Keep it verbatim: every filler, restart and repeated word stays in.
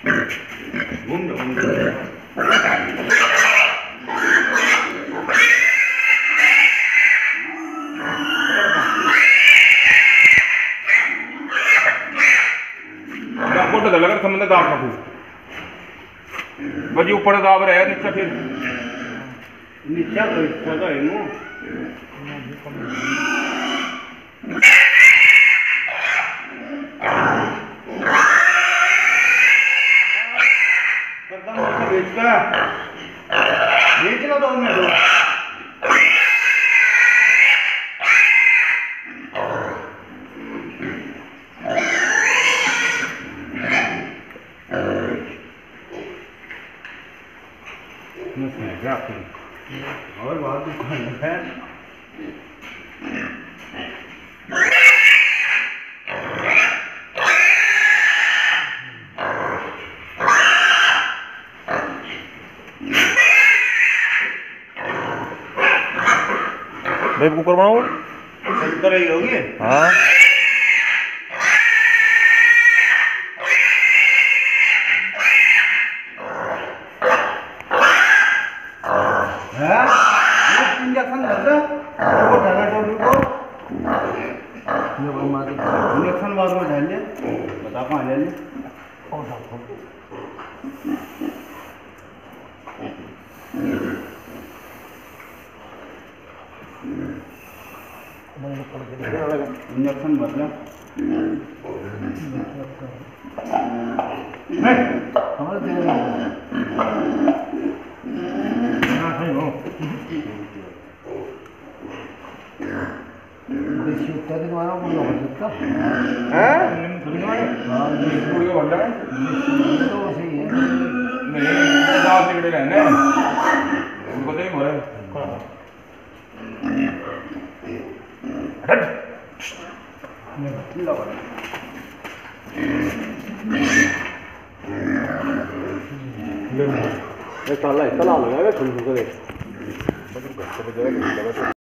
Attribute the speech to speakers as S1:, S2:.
S1: घूम जाओ घूम जाओ। तो लगा समझ दाब रखू बजी ऊपर दाब रहे नीचे फिर नीचे तो इसका तो है नो करता हूँ बेच का बेचना तो उन्हें दो और बहुत कुछ है
S2: भाई कुकर बनाओ
S1: कर रही होगी।
S2: हाँ
S1: इंजेक्शन वो डाला डॉक्टर को इंजेक्शन बाद में डाल ले बता कहाँ ले ले इंजेक्शन बदला
S2: ये साला इतना लगा है